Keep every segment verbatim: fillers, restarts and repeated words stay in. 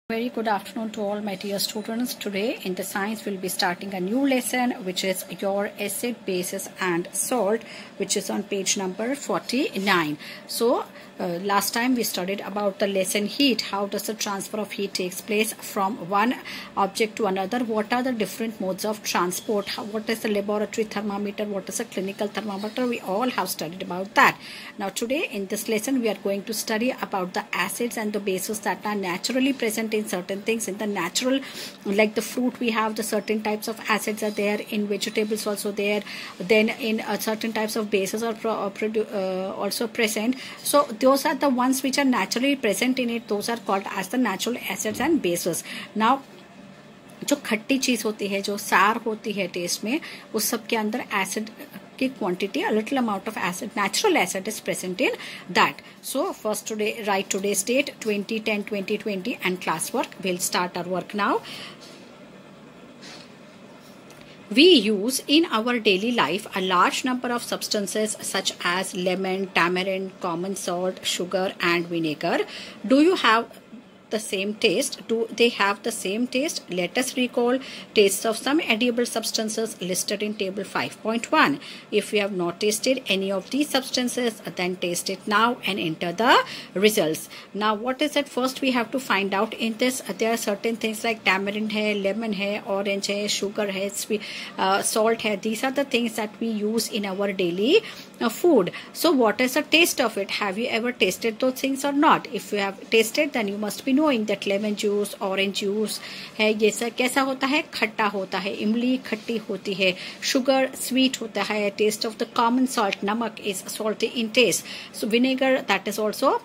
Very good afternoon to all my dear students. Today in the science we'll be starting a new lesson which is your acid, bases and salt, which is on page number forty-nine. So uh, last time we studied about the lesson heat. How does the transfer of heat takes place from one object to another? What are the different modes of transport? How, what is the laboratory thermometer? What is a clinical thermometer? We all have studied about that. Now today in this lesson we are going to study about the acids and the bases that are naturally present in certain things. In the natural, like the fruit, we have the certain types of acids are there. In vegetables also there. Then in uh, certain types of bases are pro, uh, produ, uh, also present. So those are the ones which are naturally present in it. Those are called as the natural acids and bases. Now जो खट्टी चीज होती है, जो सार होती है test में, उस सब के अंदर एसिड की quantity, a little amount of acid, natural acid is present in that. So first today, write today's date twenty ten twenty twenty and class work. We'll start our work now. We use in our daily life a large number of substances such as lemon, tamarind, common salt, sugar and vinegar. Do you have the same taste? Do they have the same taste? Let us recall tastes of some edible substances listed in table five point one. If you have not tasted any of these substances, then taste it now and enter the results. Now what is it? First we have to find out in this. There are certain things like tamarind hai, lemon hai, orange hai, sugar hai, sweet, uh, salt hai. These are the things that we use in our daily uh, food. So what is the taste of it? Have you ever tasted those things or not? If you have tasted, then you must be knowing that lemon juice, orange juice है, ये सब कैसा होता है? खट्टा होता है. इमली खट्टी होती है. Sugar sweet होता है. Taste of the common salt, नमक is salty in taste. So vinegar, that is also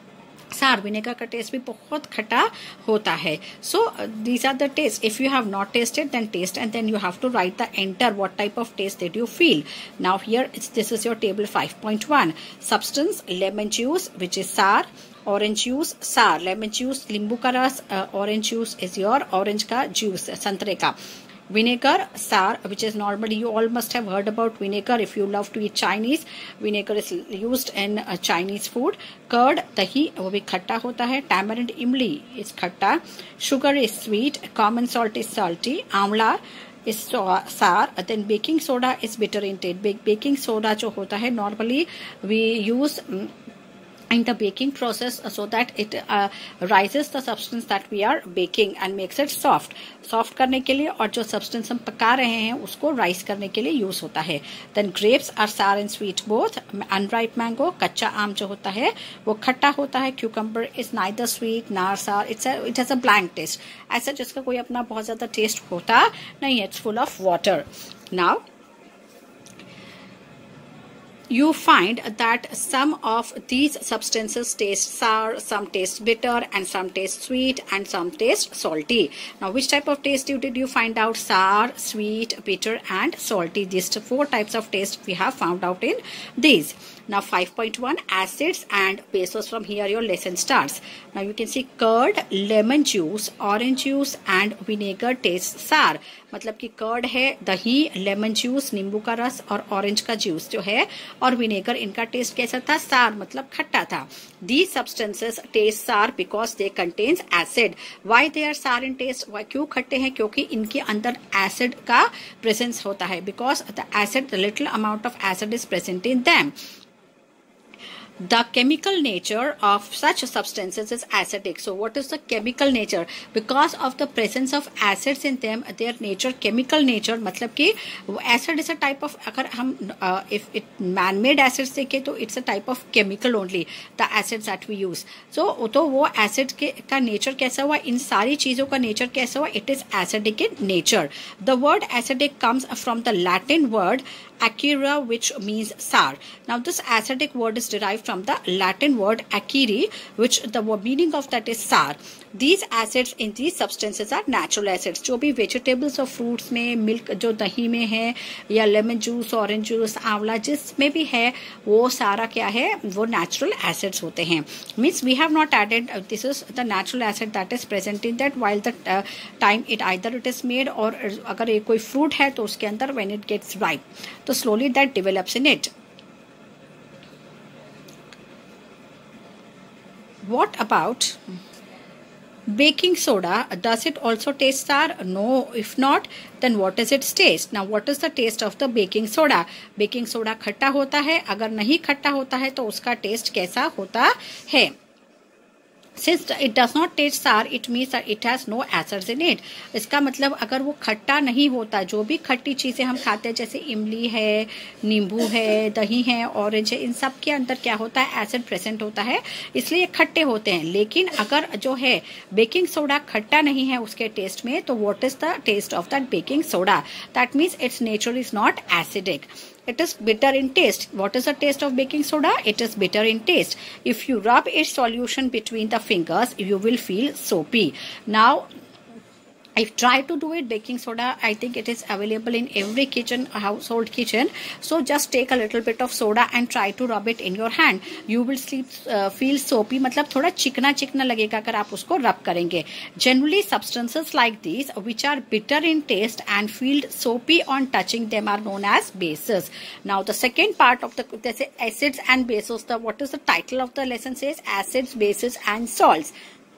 sour. Vinegar का टेस्ट भी बहुत खट्टा होता है. So these are the taste. If you have not tested then taste and then you have to write the enter what type of taste that you feel. Now here this is your table five point one. Substance lemon juice which is sour. Orange juice sour. Lemon juice नींबू का रस. Orange juice is your orange का juice, संतरे का. Vinegar, sour, which is normally, you all must have heard about vinegar if you love to eat Chinese. Vinegar is used in uh, Chinese food. Curd, dahi, वो भी खट्टा होता है. Tamarind, imli is खट्टा. Sugar is sweet. Common salt is salty. Amla is sour. Then baking soda is bitter in taste. Baking soda जो होता है, normally we use um, in the baking process so that it uh, rises the substance that we are baking and makes it soft. Soft करने के लिए और जो substance हम पका रहे हैं उसको rise करने के लिए use होता है. Then grapes are sour and sweet both. Unripe mango, कच्चा आम जो होता है वो खट्टा होता है. Cucumber is neither sweet nor sour. It's a, it has a blank taste. ऐसा जिसका कोई अपना बहुत ज़्यादा taste होता नहीं है. It's full of water. Now you find that some of these substances taste sour, some taste bitter, and some taste sweet, and some taste salty. Now, which type of taste did you find out? Sour, sweet, bitter, and salty. These four types of taste we have found out in these. Now, five point one, acids and bases. From here your lesson starts. Now, you can see curd, lemon juice, orange juice, and vinegar taste sour. मतलब कि curd है, दही, lemon juice, नींबू का रस और orange का juice जो है और विनेगर, इनका टेस्ट कैसा था? सार, मतलब खट्टा था. These substances taste sour because they contains acid. Why they are sour in taste? क्यों खट्टे हैं? क्योंकि इनके अंदर एसिड का प्रेजेंस होता है. Because the acid, the little amount of acid is present in them. The chemical nature of such substances is acidic. So what is the chemical nature? Because of the presence of acids in them, their nature, chemical nature, मतलब कि acid is a type of, अगर हम uh, if it man-made acids देखें तो it's a type of chemical only, the acids that we use. So तो वो acid के का nature कैसा हुआ? इन सारी चीजों का nature कैसा हुआ? It is acidic in nature. The word acidic comes from the Latin word acera, which means sour. Now this acidic word is derived from the Latin word acere, which the meaning of that is sour. These acids in these substances are natural acids. जो भी vegetables और fruits में, milk जो दही में है, या lemon juice, orange juice, आंवला जिसमें भी है, वो सारा क्या है? वो natural acids होते हैं. Means we have not added, uh, this is the natural acid that is present in that while the uh, time it either it is made or अगर ये कोई fruit है तो उसके अंदर when it gets ripe, तो slowly that develops in it. What about Baking soda, does it also taste sour? No. If not, then what is its taste? Now what is the taste of the baking soda? Baking soda खट्टा होता है. अगर नहीं खट्टा होता है तो उसका टेस्ट कैसा होता है? Since it does not taste sour, it means that it has no acids in it. इसका मतलब अगर वो खट्टा नहीं होता, जो भी खट्टी चीज़ें हम खाते हैं जैसे इमली है, नींबू है, दही है, ऑरेंज है, इन सब के अंदर क्या होता है, एसिड प्रेजेंट होता है, इसलिए खट्टे होते हैं. लेकिन अगर जो है बेकिंग सोडा खट्टा नहीं है उसके टेस्ट में, तो what is the taste of that baking soda? That means it's nature is not acidic. It is bitter in taste. What is the taste of baking soda? It is bitter in taste. If you rub its solution between the fingers, you will feel soapy. Now, if try to do it, baking soda, I think it is available in every kitchen, household kitchen. So just take a little bit of soda and try to rub it in your hand. You will sleep, uh, feel soapy. मतलब थोड़ा चिकना चिकना लगेगा अगर आप उसको rub करेंगे. Generally, substances like these, which are bitter in taste and feel soapy on touching them, are known as bases. Now, the second part of the जैसे acids and bases, the what is the title of the lesson says? Acids, bases, and salts.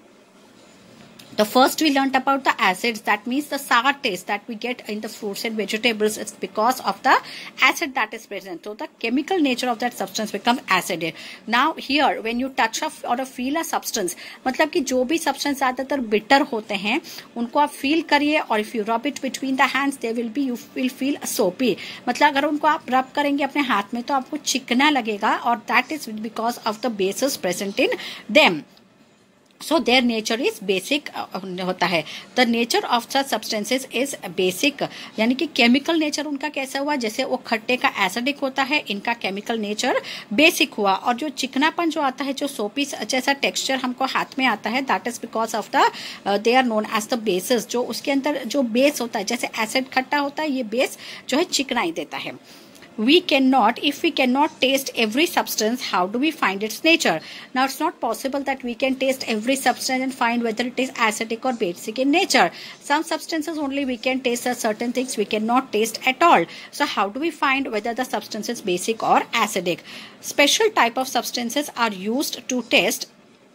The first we learnt about the acids, that means the sour taste that we get in the fruits and vegetables. It's because of the acid that is present. So the chemical nature of that substance becomes acidic. Now here when you touch a, or a feel a substance, मतलब कि जो भी substance ज़्यादातर bitter होते हैं उनको आप feel करिए, और if you rub it between the hands, they will be, you will feel soapy. मतलब अगर उनको आप rub करेंगे अपने हाथ में तो आपको चिकना लगेगा, और that is because of the bases present in them. So their nature is basic होता है. The nature of such substances is basic, यानी कि chemical nature उनका कैसा हुआ, जैसे वो खट्टे का acidic होता है, इनका chemical nature basic हुआ. और जो चिकनापन जो आता है, जो soapy जैसा texture हमको हाथ में आता है, that is because of the uh, they are known as the bases. जो उसके अंदर जो base होता है, जैसे acid खट्टा होता है, ये base जो है चिकनाई देता है. We cannot, if we cannot taste every substance, how do we find its nature? Now, it's not possible that we can taste every substance and find whether it is acidic or basic in nature. Some substances only we can taste, certain things we cannot taste at all. So, how do we find whether the substance is basic or acidic? Special type of substances are used to test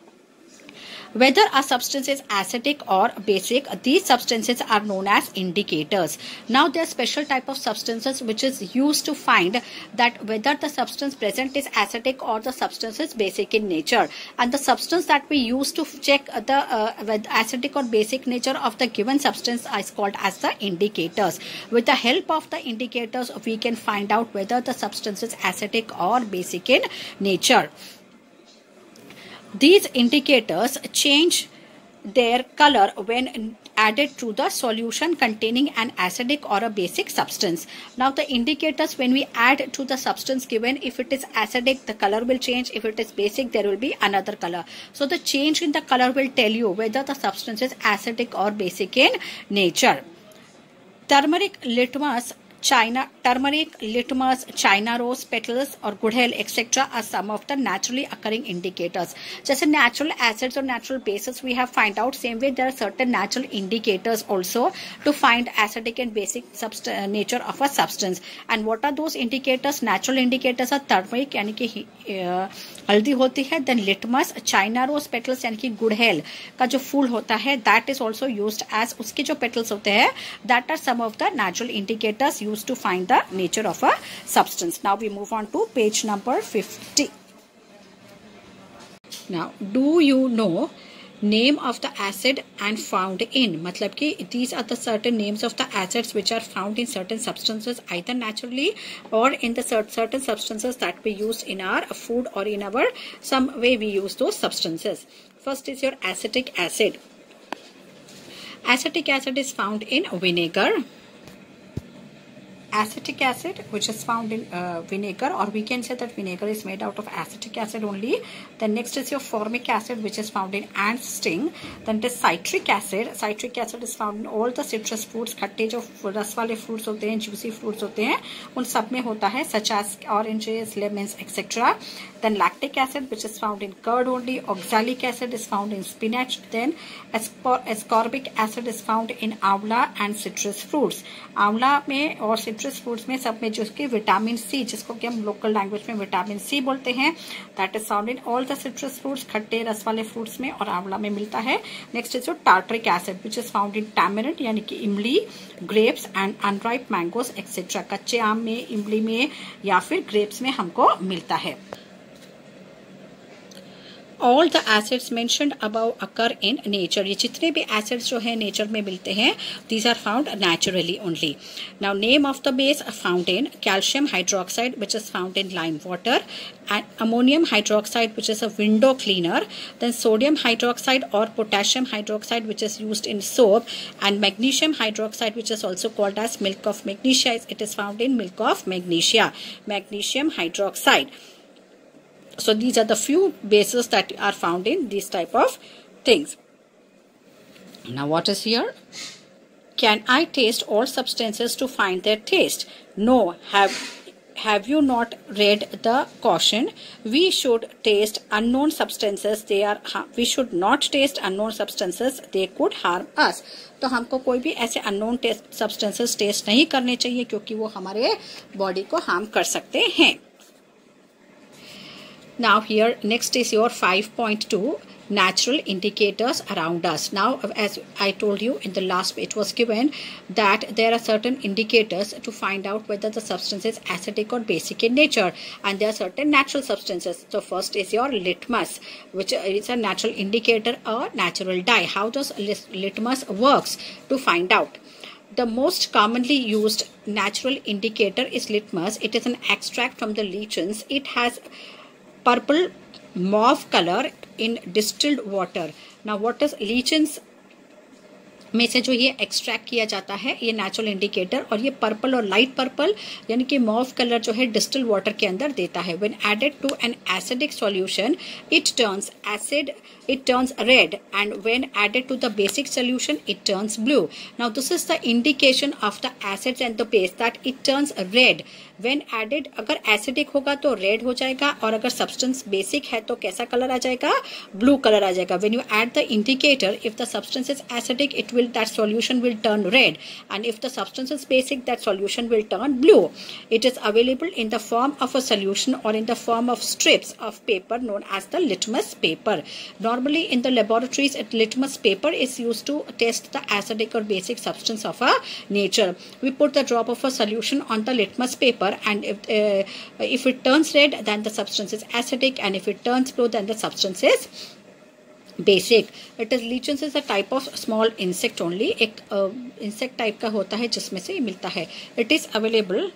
whether a substance is acidic or basic. These substances are known as indicators. Now there are special type of substances which is used to find that whether the substance present is acidic or the substance is basic in nature. And the substance that we use to check the uh, acidic or basic nature of the given substance is called as the indicators. With the help of the indicators, we can find out whether the substance is acidic or basic in nature. These indicators change their color when added to the solution containing an acidic or a basic substance. Now the indicators, when we add to the substance given, if it is acidic, the color will change. If it is basic, there will be another color. So the change in the color will tell you whether the substance is acidic or basic in nature. Turmeric, litmus, China, turmeric, litmus, China rose petals और गुड़हल et cetera are some of the naturally occurring indicators. जैसे natural acids or natural bases we have find out, same way there are certain natural indicators also to find acidic and basic nature of a substance. And what are those indicators? Natural indicators are turmeric यानी कि हल्दी होती है, then litmus, China rose petals यानी कि गुड़हल का जो फूल होता है, that is also used as, उसके जो petals होते हैं, that are some of the natural indicators used to find the nature of a substance. Now we move on to page number fifty. Now, do you know name of the acid and found in? मतलब कि these are the certain names of the acids which are found in certain substances either naturally or in the certain substances that we use in our food or in our some way we use those substances. First is your acetic acid. Acetic acid is found in vinegar. Acetic acid which is found in uh, vinegar, or we can say that vinegar is made out of acetic acid only. Then next is your formic acid which is found in ant sting. Then it is citric acid. Citric acid is found in all the citrus fruits. खट्टे जो रस वाले fruits होते हैं, juicy fruits होते हैं, उन सब में होता है, such as oranges, lemons, et cetera. then lactic acid, which is found in curd only, oxalic acid is found in spinach, then ascorbic acid is found in आंवला and citrus fruits. आंवला में और citrus fruits में सब में जो उसके vitamin C, जिसको कि हम लोकल लैंग्वेज में विटामिन सी बोलते हैं, that is found in all the citrus fruits, खट्टे रस वाले फ्रूट्स में और आंवला में मिलता है. नेक्स्ट इज जो tartaric acid, which is found in tamarind यानी कि इमली, grapes and unripe mangoes etcetera. कच्चे आम में, इमली में या फिर ग्रेप्स में हमको मिलता है. All the acids mentioned above occur in nature. ये जितने भी acids जो है nature में मिलते हैं, these are found naturally only. Now name of the base found in calcium hydroxide, which is found in lime water, and ammonium hydroxide, which is a window cleaner, then sodium hydroxide or potassium hydroxide, which is used in soap, and magnesium hydroxide, which is also called as milk of magnesia. It is found in milk of magnesia, magnesium hydroxide. So these are the few bases that are found in these type of things. Now what is here? Can I taste all substances to find their taste? No. Have have you not read the caution? We should taste unknown substances. They are we should not taste unknown substances. They could harm us. तो हमको कोई भी ऐसे unknown substances test नहीं करने चाहिए क्योंकि वो हमारे बॉडी को हार्म कर सकते हैं. Now here next is your five point two natural indicators around us. Now as I told you in the last it was given that there are certain indicators to find out whether the substance is acidic or basic in nature, and there are certain natural substances. So first is your litmus, which is a natural indicator, a natural dye. How does litmus works to find out? The most commonly used natural indicator is litmus. It is an extract from the lichens. It has purple mauve color in distilled water. Now what is lichens में से जो ये extract किया जाता है, ये natural indicator, और ये पर्पल और लाइट पर्पल यानी कि मॉव कलर जो है डिस्टिल वाटर के अंदर देता है. When added to an acidic solution it turns acid it turns red, and when added to the basic solution it turns blue. Now this is the indication of the acids and the base that it turns red when added. अगर acidic होगा तो red हो जाएगा, और अगर substance basic है तो कैसा कलर आ जाएगा? Blue color आ जाएगा. When you add the indicator, if the substance is acidic, it will that solution will turn red, and if the substance is basic, that solution will turn blue. It is available in the form of a solution or in the form of strips of paper known as the litmus paper. Normally in the laboratories, a litmus paper is used to test the acidic or basic substance of a nature. We put the drop of a solution on the litmus paper, and if, uh, if it turns red, then the substance is acidic, and if it turns blue, then the substance is basic. It is lichens is a type of small insect only. एक uh, insect type का होता है जिसमें से मिलता है. It is available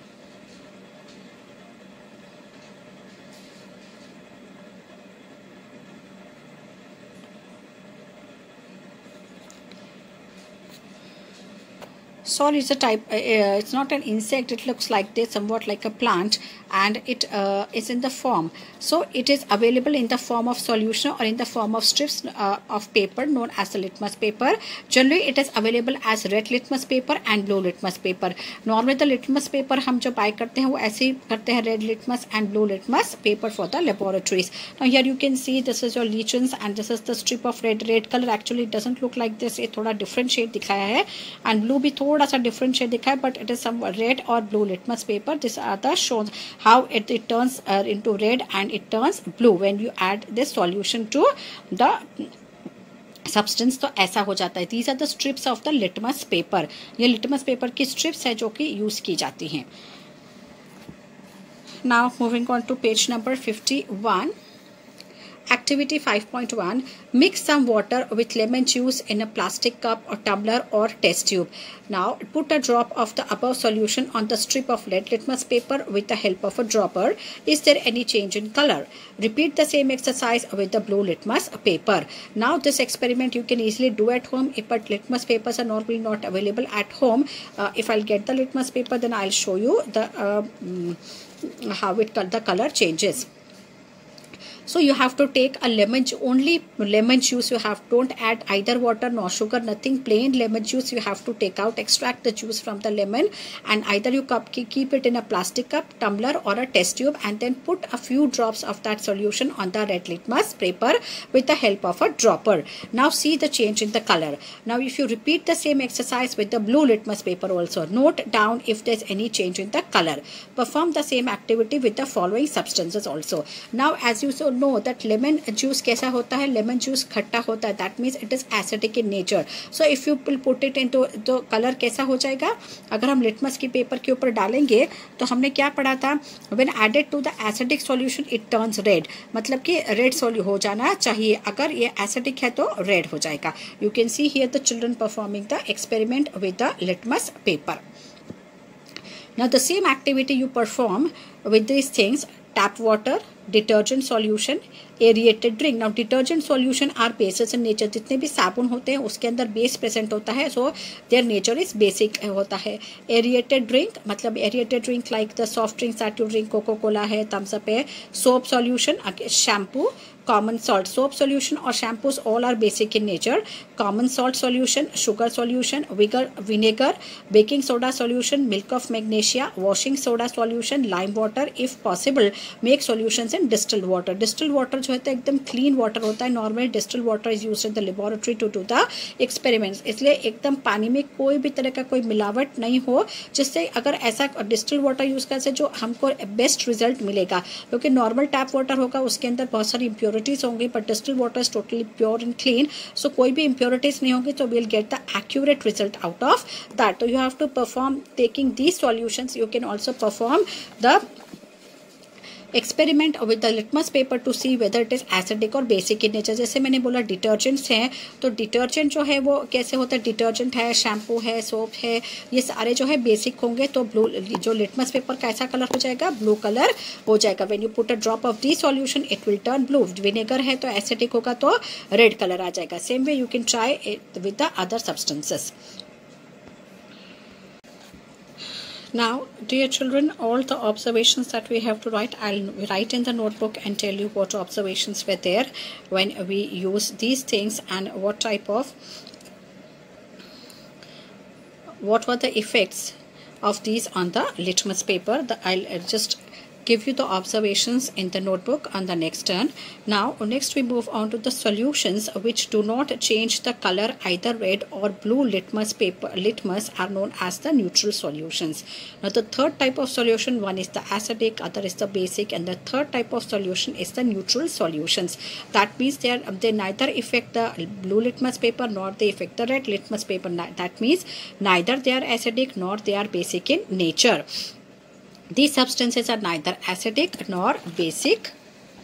sorry it's a type uh, it's not an insect, it looks like this, somewhat like a plant, and it uh, is in the form, so it is available in the form of solution or in the form of strips uh, of paper known as the litmus paper. Generally it is available as red litmus paper and blue litmus paper. Normally the litmus paper हम जो buy करते हैं वो ऐसे ही करते हैं, red litmus and blue litmus paper for the laboratories. Now here you can see this is your lichens and this is the strip of red. Red color actually it doesn't look like this, ये थोड़ा different shade दिखाया है, and blue भी थोड़ा सा different shade दिखा है, but it is some red or blue litmus paper. These are the shows how it, it turns uh, into red and it turns blue when you add this solution to the substance. तो ऐसा हो जाता है. These are the strips of the litmus paper. ये litmus paper की strips है जो कि यूज की जाती हैं. Now moving on to page number fifty-one. Activity five point one. Mix some water with lemon juice in a plastic cup or tumbler or test tube. Now put a drop of the above solution on the strip of red litmus paper with the help of a dropper. Is there any change in color? Repeat the same exercise with the blue litmus paper. Now this experiment you can easily do at home, but litmus papers are normally not available at home. Uh, if I'll get the litmus paper, then I'll show you the uh, how it the color changes. So you have to take a lemon, only lemon juice you have. Don't add either water nor sugar, nothing. Plain lemon juice you have to take out, extract the juice from the lemon, and either you cup, keep it in a plastic cup, tumbler or a test tube, and then put a few drops of that solution on the red litmus paper with the help of a dropper. Now see the change in the color. Now if you repeat the same exercise with the blue litmus paper also, note down if there's any change in the color. Perform the same activity with the following substances also. Now as you so know that lemon juice कैसा होता है, lemon juice खट्टा होता है, that means it is acidic in nature. So if you will put it into, तो colour कैसा हो जाएगा, अगर हम लिटमस की पेपर के ऊपर डालेंगे तो हमने क्या पढ़ा था, when added to the acidic solution it turns red, मतलब कि रेड सोल्यू हो जाना चाहिए, अगर ये एसिडिक है तो रेड हो जाएगा. You can see here the children performing the experiment with the litmus paper. Now the same activity you perform with these things: tap water, detergent solution, aerated drink. Now detergent solution are bases in nature. जितने भी साबुन होते हैं उसके अंदर base present होता है, so their nature is basic होता है. Aerated drink मतलब aerated drink like the soft drinks that you drink, Coca Cola है, थम्स अप है. Soap solution, shampoo, common salt. Soap solution or shampoos all are basic in nature. Common salt solution, sugar solution, vinegar, vinegar, baking soda solution, milk of magnesia, washing soda solution, lime water. If possible, make solutions in distilled water. Distilled water जो होता है एकदम clean water होता है. Normally distilled water is used in the laboratory to do the experiments. इसलिए एकदम पानी में कोई भी तरह का कोई मिलावट नहीं हो, जिससे अगर ऐसा distilled water यूज करने से जो हमको बेस्ट रिजल्ट मिलेगा, क्योंकि नॉर्मल टैप वाटर होगा उसके अंदर बहुत सारी impurities होंगी, but distilled water is totally pure and clean, so कोई भी impurities नहीं होंगी, so we'll get the accurate result out of that. So you have to perform, taking these solutions you can also perform the experiment with the litmus paper to see whether it is acidic और basic in nature. जैसे मैंने बोला detergents हैं, तो detergent जो है वो कैसे होता है, डिटर्जेंट है, शैम्पू है, सोप है, ये सारे जो है बेसिक होंगे, तो ब्लू जो लिटमस पेपर कैसा कलर हो जाएगा, ब्लू कलर हो जाएगा. When you put a drop of the solution it will turn blue. Vinegar है तो एसिडिक होगा तो रेड कलर आ जाएगा. Same way you can try it with the other substances. Now, dear children, all the observations that we have to write, I'll write in the notebook and tell you what observations were there when we use these things and what type of, what were the effects of these on the litmus paper. The, I'll just give you the observations in the notebook on the next turn. Now next we move on to the solutions which do not change the color, either red or blue litmus paper. Litmus are known as the neutral solutions. Now the third type of solution, one is the acidic, other is the basic, and the third type of solution is the neutral solutions. That means they are, they neither affect the blue litmus paper nor they affect the red litmus paper. That means neither they are acidic nor they are basic in nature. These substances are neither acidic nor basic.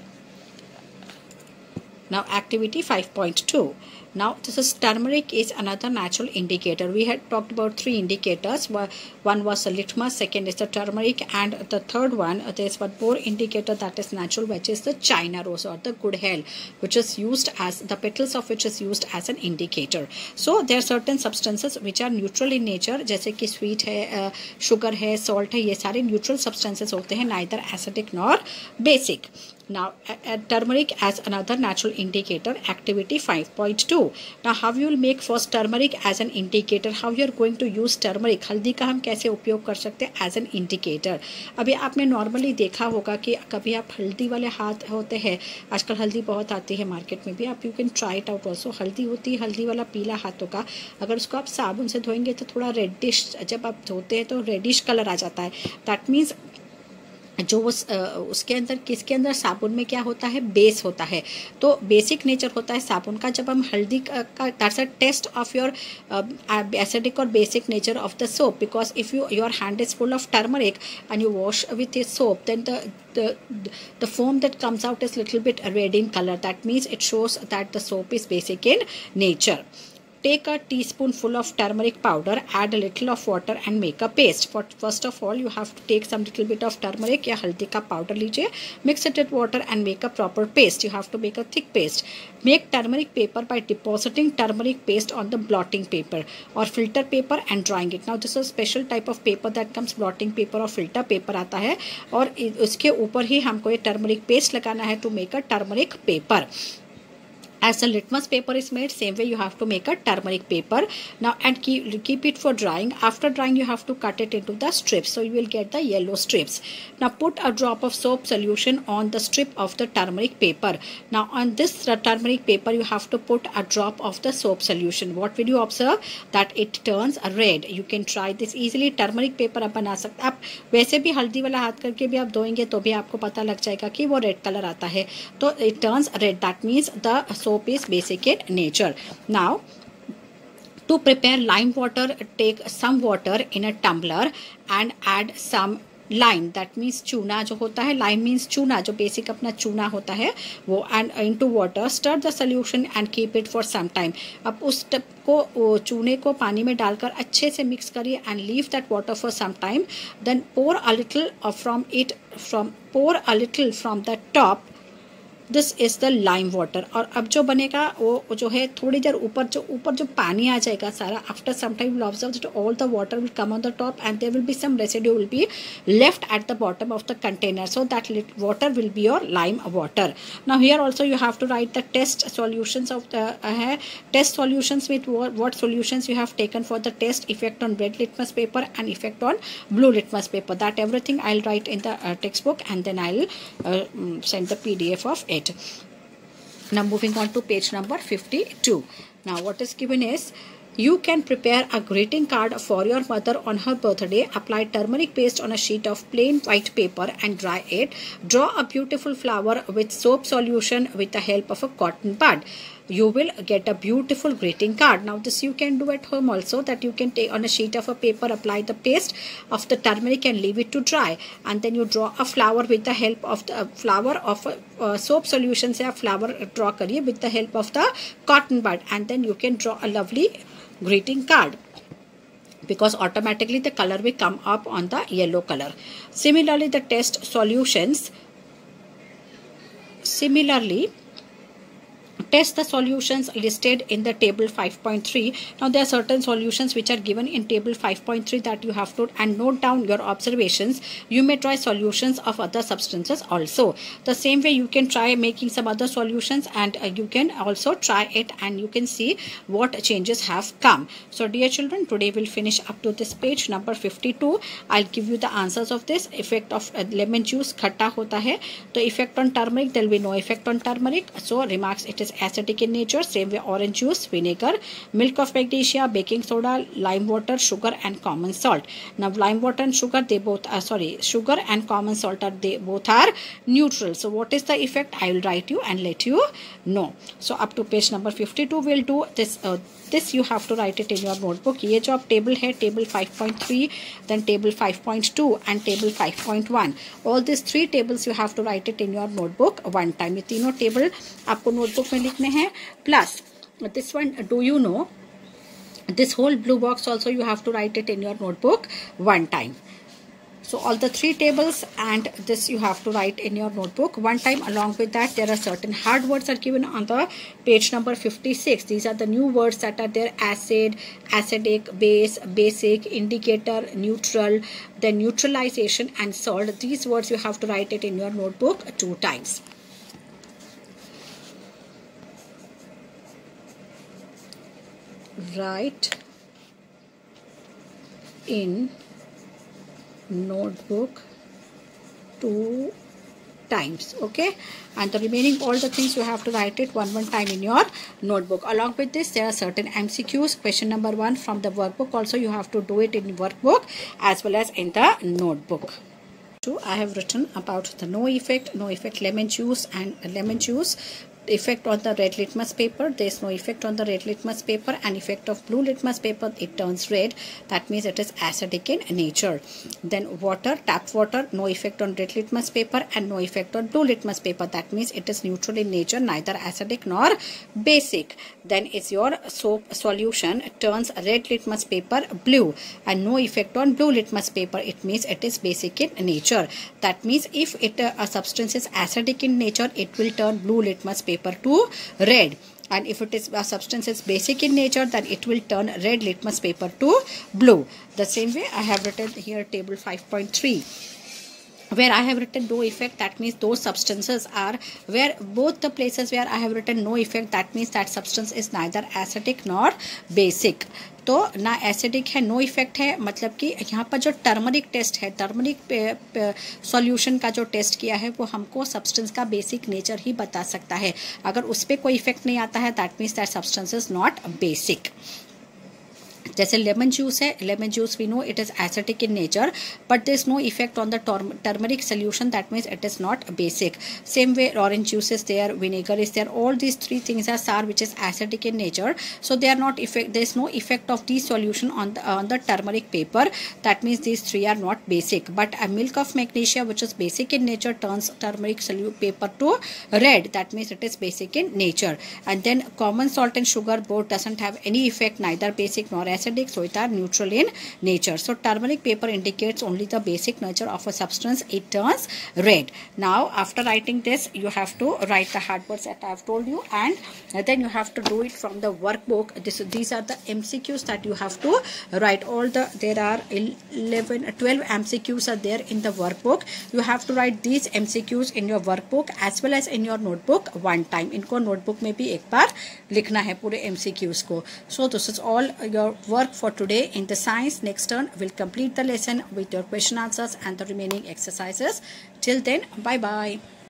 Now activity five point two. Now this is turmeric is another natural indicator. We had talked about three indicators. One was the litmus, second is the turmeric, and the third one, there is one more indicator that is natural, which is the China rose or the good health, which is used as, the petals of which is used as an indicator. So there are certain substances which are neutral in nature, जैसे कि sweet है, sugar है, salt है, ये सारे neutral substances होते हैं, neither acidic nor basic. Now, uh, turmeric as another natural indicator, activity five point two. Now, how you will make first turmeric as an indicator? How you are going to use turmeric? हल्दी का हम कैसे उपयोग कर सकते हैं as an indicator? अभी आपने normally देखा होगा कि कभी आप हल्दी वाले हाथ होते हैं, आजकल हल्दी बहुत आती है मार्केट में भी, आप you can try it out also. हल्दी होती है, हल्दी वाला पीला हाथों का, अगर उसको आप साबुन से धोएंगे तो थोड़ा रेडिश, जब आप धोते हैं तो रेडिश कलर आ जाता है. दैट मीन्स जो उस उसके अंदर, किसके अंदर, साबुन में क्या होता है, बेस होता है, तो बेसिक नेचर होता है साबुन का. जब हम हल्दी का, that's a test of your acidic और basic nature of the soap, because if you your hand is full of turmeric and you wash with this soap, then the the the foam that comes out is little bit red in color. That means it shows that the soap is basic in nature. take a teaspoonful of turmeric powder, add a little of water and make a paste. For first of all, you have to take some little bit of turmeric या हल्दी का powder लीजिए, mix it with water and make a proper paste. You have to make a thick paste. Make turmeric paper by depositing turmeric paste on the blotting paper or filter paper and drying it. Now this is a special type of paper that comes, blotting paper or filter paper आता है, और उसके ऊपर ही हमको ये turmeric paste लगाना है to make a turmeric paper. As the litmus paper is made, same way you have to make a turmeric paper. Now and keep, keep it for drying. After drying, you have to cut it into the strips, so you will get the yellow strips. Now put a drop of soap solution on the strip of the turmeric paper. Now on this uh, turmeric paper, you have to put a drop of the soap solution. What will you observe? That it turns red. You can try this easily. Turmeric paper आप बना सकते, आप वैसे भी हल्दी वाला हाथ करके भी आप धोएंगे तो भी आपको पता लग जाएगा कि वो रेड कलर आता है. तो it turns red. That means the soap is basic in nature. Now to prepare lime water, take some water in a tumbler and add some lime. That means चूना जो होता है, lime means चूना, जो basic अपना चूना होता है वो, and into water stir the solution and keep it for some time. अब उस को चूने को पानी में डालकर अच्छे से मिक्स करिए and leave that water for some time. Then pour a little from it from pour a little from the top. This is the lime water. और अब जो बनेगा वो जो है थोड़ी देर ऊपर जो ऊपर जो पानी आ जाएगा सारा, after some time will observe that all the water will come on the top and there will be some residue will be left at the bottom of the container, so that water will be your lime water. Now here also you have to write the test solutions of the है test solutions with what solutions you have taken for the test, effect on red litmus paper and effect on blue litmus paper. That everything I will write in the text book and then I will uh, send the P D F of it. Now moving on to page number fifty-two. Now what is given is, you can prepare a greeting card for your mother on her birthday. Apply turmeric paste on a sheet of plain white paper and dry it. Draw a beautiful flower with soap solution with the help of a cotton bud. You will get a beautiful greeting card. Now this you can do at home also, that you can take on a sheet of a paper, apply the paste of the turmeric and leave it to dry, and then you draw a flower with the help of the uh, flower of a uh, soap solution से आप flower draw करिए with the help of the cotton bud, and then you can draw a lovely greeting card, because automatically the color will come up on the yellow color. Similarly the test solutions similarly test the solutions listed in the table five point three. Now there are certain solutions which are given in table five point three that you have to and note down your observations. You may try solutions of other substances also. The same way you can try making some other solutions, and uh, you can also try it and you can see what changes have come. So dear children, today we'll finish up to this page number fifty-two. I'll give you the answers of this. Effect of uh, lemon juice, खट्टा होता है. The effect on turmeric, there will be no effect on turmeric. So remarks, it is acidic in nature. Same way orange juice, vinegar, milk of magnesia, baking soda, lime water, sugar and common salt. Now lime water and sugar, they both are sorry sugar and common salt are they both are neutral. So what is the effect? I will write you and let you know. So up to page number fifty-two we'll do this. Uh, this you have to write it in your notebook. ये जो आप table है, table five point three, then table five point two and table five point one. All these three tables you have to write it in your notebook one time. ये तीनों table आपको notebook में लिखने हैं. Plus this one, do you know, this whole blue box also you have to write it in your notebook one time. So all the three tables and this you have to write in your notebook one time. Along with that, there are certain hard words are given on the page number fifty-six. These are the new words that are there: acid, acidic, base, basic, indicator, neutral, then neutralization and salt. These words you have to write it in your notebook two times. Write in notebook two times, okay, and the remaining all the things you have to write it one one time in your notebook. Along with this, there are certain M C Qs. Question number one from the workbook also you have to do it in workbook as well as in the notebook. I have written about the no effect, no effect lemon juice and lemon juice. effect on the red litmus paper, there is no effect on the red litmus paper, and effect of blue litmus paper, it turns red, that means it is acidic in nature. Then water, tap water, no effect on red litmus paper and no effect on blue litmus paper, that means it is neutral in nature, neither acidic nor basic. Then is your soap solution turns red litmus paper blue and no effect on blue litmus paper, it means it is basic in nature. That means if it uh, a substance is acidic in nature, it will turn blue litmus paper to red, and if it is a substance is basic in nature, then it will turn red litmus paper to blue. The same way I have written here table five point three, where I have written no effect, that means those substances are, where both the places where I have written no effect, that means that substance is neither acidic nor basic. तो ना acidic है, no effect है, मतलब कि यहाँ पर जो turmeric test है, टर्मरिक सॉल्यूशन का जो टेस्ट किया है वो हमको सब्सटेंस का बेसिक नेचर ही बता सकता है. अगर उस पर कोई इफेक्ट नहीं आता है, that means that substance is not basic. जैसे लेमन जूस है, lemon juice we know it is acidic in nature, but there is no effect on the turmeric solution, that means it is not basic. Same way orange juice is there, vinegar is there, all these three things are sour which is acidic in nature, so they are not effect, there is no effect of this solution on the on the turmeric paper, that means these three are not basic. But a milk of magnesia which is basic in nature turns turmeric paper to red, that means it is basic in nature. And then common salt and sugar both doesn't have any effect, neither basic nor acidic, so it are neutral in nature. So turmeric paper indicates only the basic nature of a substance, it turns red. Now after writing this, you have to write the hard words that I have told you, and then you have to do it from the workbook. This these are the M C Qs that you have to write. All the there are eleven twelve M C Qs are there in the workbook. You have to write these M C Qs in your workbook as well as in your notebook one time. इनको notebook में भी एक बार लिखना है पूरे M C Qs को. So this is all your work for today in the science. Next turn we'll complete the lesson with your question answers and the remaining exercises. Till then, bye bye.